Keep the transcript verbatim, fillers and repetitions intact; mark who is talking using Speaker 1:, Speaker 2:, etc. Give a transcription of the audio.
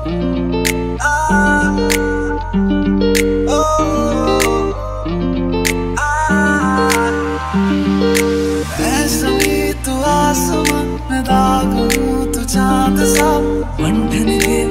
Speaker 1: तू आसमां मैं दाग हूँ तू चांद सा, बंधन के